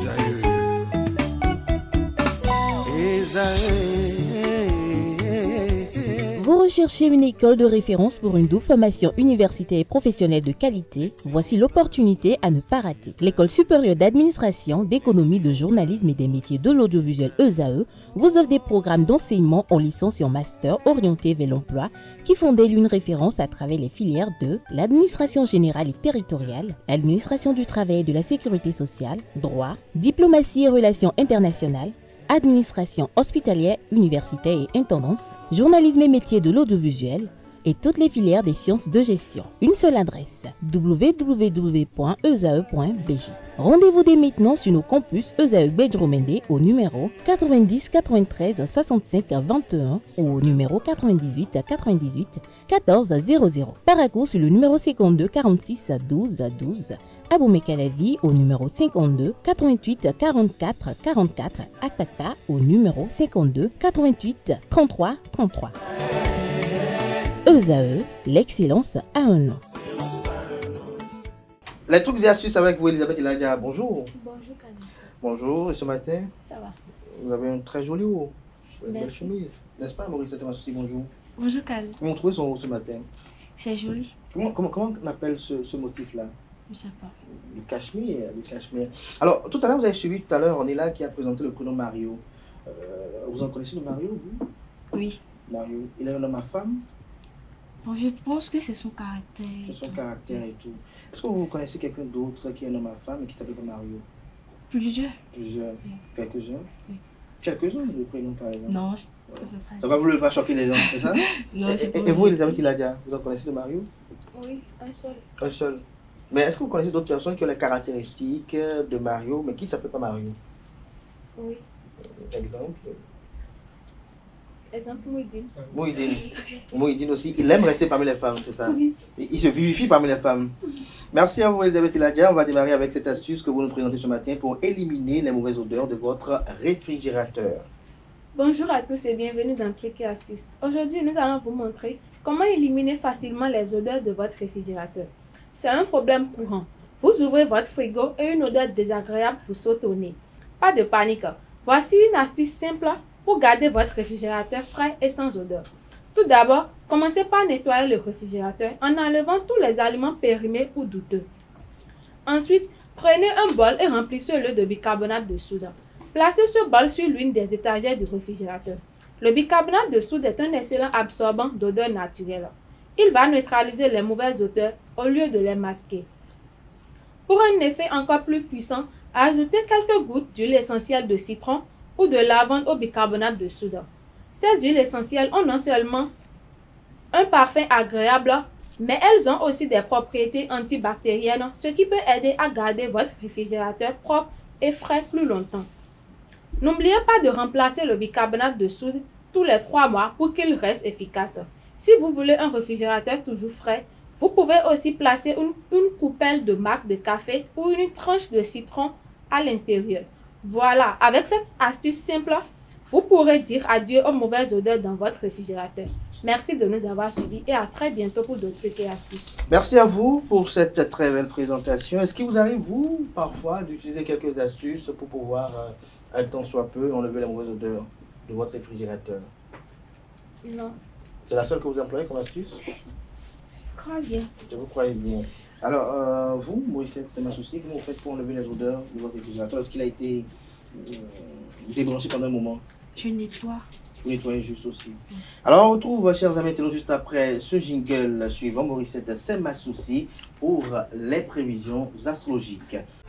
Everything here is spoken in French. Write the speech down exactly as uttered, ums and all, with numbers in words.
Vous recherchez une école de référence pour une double formation universitaire et professionnelle de qualité? Voici l'opportunité à ne pas rater. L'École supérieure d'administration, d'économie, de journalisme et des métiers de l'audiovisuel E S A E vous offre des programmes d'enseignement en licence et en master orientés vers l'emploi qui font d'elle une référence à travers les filières de l'administration générale et territoriale, l'administration du travail et de la sécurité sociale, droit, diplomatie et relations internationales, administration hospitalière, universitaire et intendance, journalisme et métiers de l'audiovisuel et toutes les filières des sciences de gestion. Une seule adresse, w w w point e s a e point b j. Rendez-vous dès maintenant sur nos campus E S A E Bedjromende au numéro quatre-vingt-dix quatre-vingt-treize soixante-cinq vingt et un ou au numéro quatre-vingt-dix-huit quatre-vingt-dix-huit quatorze zéro zéro. Parakou sur le numéro cinquante-deux quarante-six douze douze. Aboumé-Calavi au numéro cinquante-deux quatre-vingt-huit quarante-quatre quarante-quatre. Akpakpa au numéro cinquante-deux quatre-vingt-huit trente-trois trente-trois. E S A E, l'excellence a un nom. Les trucs et astuces avec vous, Elisabeth Iladia. Bonjour. Bonjour, Kanye. Bonjour, et ce matin, Ça va. vous avez une très jolie haut, une belle Merci. chemise. N'est-ce pas, Maurice? C'est ma souci, bonjour. Bonjour, Kanye. Comment vous trouvez son haut ce matin? C'est joli. Comment, comment, comment on appelle ce, ce motif-là? Je sais pas. Du cachemire, du cachemire. Alors, tout à l'heure, vous avez suivi tout à l'heure, on est là qui a présenté le prénom Mario. Euh, vous en connaissez le Mario, vous? Oui. Mario, il est un homme à femme, Bon, je pense que c'est son caractère. et son tout. caractère et tout. Est-ce que vous connaissez quelqu'un d'autre qui est un homme à femme et qui s'appelle pas Mario? Plusieurs. Plusieurs. Oui. Quelques-uns? Oui. Quelques-uns, le prénom par exemple. Non, je ne veux pas. Ça va, vous ne voulez pas choquer les gens, c'est ça? Non, Et, j'ai pas et- et vous, envie. Elisabeth Iladia, vous en connaissez de Mario? Oui, un seul. Un seul. Mais est-ce que vous connaissez d'autres personnes qui ont les caractéristiques de Mario, mais qui ne s'appellent pas Mario? Oui. Exemple? Exemple, Mouidine. Mouhidine. Mouhidine aussi, il aime rester parmi les femmes, c'est ça? Oui. Il il se vivifie parmi les femmes. Merci à vous, Elisabeth Iladia. On va démarrer avec cette astuce que vous nous présentez ce matin pour éliminer les mauvaises odeurs de votre réfrigérateur. Bonjour à tous et bienvenue dans Trucs et Astuces. Aujourd'hui, nous allons vous montrer comment éliminer facilement les odeurs de votre réfrigérateur. C'est un problème courant. Vous ouvrez votre frigo et une odeur désagréable vous saute au nez. Pas de panique. Voici une astuce simple pour garder votre réfrigérateur frais et sans odeur. Tout d'abord, commencez par nettoyer le réfrigérateur en enlevant tous les aliments périmés ou douteux. Ensuite, prenez un bol et remplissez-le de bicarbonate de soude. Placez ce bol sur l'une des étagères du réfrigérateur. Le bicarbonate de soude est un excellent absorbant d'odeur naturelle. Il va neutraliser les mauvaises odeurs au lieu de les masquer. Pour un effet encore plus puissant, ajoutez quelques gouttes d'huile essentielle de citron ou de lavande au bicarbonate de soude. Ces huiles essentielles ont non seulement un parfum agréable, mais elles ont aussi des propriétés antibactériennes, ce qui peut aider à garder votre réfrigérateur propre et frais plus longtemps. N'oubliez pas de remplacer le bicarbonate de soude tous les trois mois pour qu'il reste efficace. Si vous voulez un réfrigérateur toujours frais, vous pouvez aussi placer une, une coupelle de marc de café ou une tranche de citron à l'intérieur. Voilà, avec cette astuce simple, vous pourrez dire adieu aux mauvaises odeurs dans votre réfrigérateur. Merci de nous avoir suivis et à très bientôt pour d'autres trucs et astuces. Merci à vous pour cette très belle présentation. Est-ce qu'il vous arrive, vous, parfois, d'utiliser quelques astuces pour pouvoir, euh, un temps soit peu, enlever la mauvaise odeur de votre réfrigérateur? Non, C'est la seule que vous employez comme astuce? je crois bien. Je vous croyez bien. Alors, euh, vous, Maurice, c'est ma souci, comment vous faites pour enlever les odeurs de votre réfrigérateur lorsqu'il a été euh, débranché pendant un moment? Je nettoie. Vous nettoyez juste aussi. Alors, on retrouve, chers amis, juste après ce jingle suivant, Maurice, c'est ma souci pour les prévisions astrologiques.